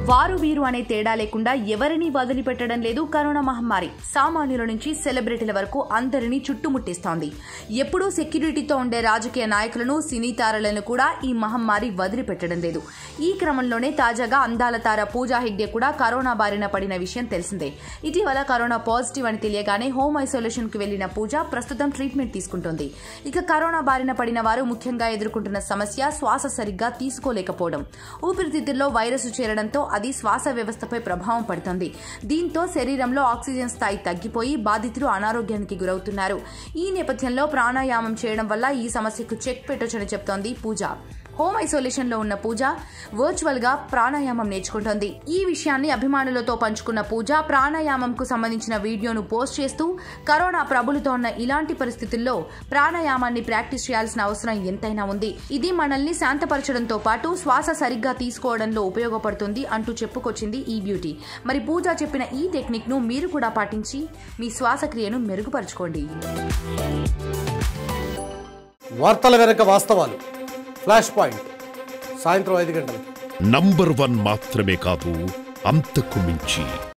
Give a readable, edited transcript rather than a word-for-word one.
వారు వీరు అనే తేడా లేకుండా ఎవరిని వదిలిపెట్టడం లేదు కరోనా మహమ్మారి. సామాన్యుల నుంచి సెలబ్రిటీల వరకు అందరినీ చుట్టుముట్టిస్తోంది. ఎప్పుడూ సెక్యూరిటీతో ఉండే రాజకీయ నాయకులను, సినీ తారలను కూడా ఈ మహమ్మారి వదిలిపెట్టడం లేదు. ఈ క్రమంలోనే తాజాగా అందాల తార పూజా హెగ్డే కూడా కరోనా బారిన పడిన విషయం తెలిసిందే. ఇటీవల కరోనా పాజిటివ్ అని తెలియగానే హోమ్ ఐసోలేషన్ కు వెళ్లిన పూజ ప్రస్తుతం ట్రీట్మెంట్ తీసుకుంటోంది. ఇక కరోనా బారిన పడిన వారు ముఖ్యంగా ఎదుర్కొంటున్న సమస్య శ్వాస సరిగ్గా తీసుకోలేకపోవడం. ఊపిరితిత్తుల్లో వైరస్ చేరడంతో అది శ్వాస వ్యవస్థపై ప్రభావం పడుతుంది. దీంతో శరీరంలో ఆక్సిజన్ స్థాయి తగ్గిపోయి బాధితులు అనారోగ్యానికి గురవుతున్నారు. ఈ నేపథ్యంలో ప్రాణాయామం చేయడం వల్ల ఈ సమస్యకు చెక్ పెట్టొచ్చని చెప్తోంది పూజ. హోమ్ ఐసోలేషన్ లో ఉన్న పూజ వర్చువల్ గా ప్రాణాయామం నేర్చుకుంటోంది. ఈ విషయాన్ని అభిమానులతో పంచుకున్న పూజ ప్రాణాయామంకు సంబంధించిన వీడియోను పోస్ట్ చేస్తూ కరోనా ప్రబలుతోన్న ఇలాంటి పరిస్థితుల్లో ప్రాణాయామాన్ని ప్రాక్టీస్ చేయాల్సిన అవసరం ఎంతైనా ఉంది. ఇది మనల్ని శాంతపరచడంతో పాటు శ్వాస సరిగ్గా తీసుకోవడంలో ఉపయోగపడుతుంది అంటూ చెప్పుకొచ్చింది ఈ బ్యూటీ. మరి పూజ చెప్పిన ఈ టెక్నిక్ ను మీరు కూడా పాటించి మీ శ్వాసక్రియను మెరుగుపరచుకోండి. వార్తల వెనక వాస్తవాలు ఫ్లాష్ పాయింట్ సాయంత్రం 5 గంటలకు. నంబర్ 1 మాత్రమే కాదు, అంతకు మించి.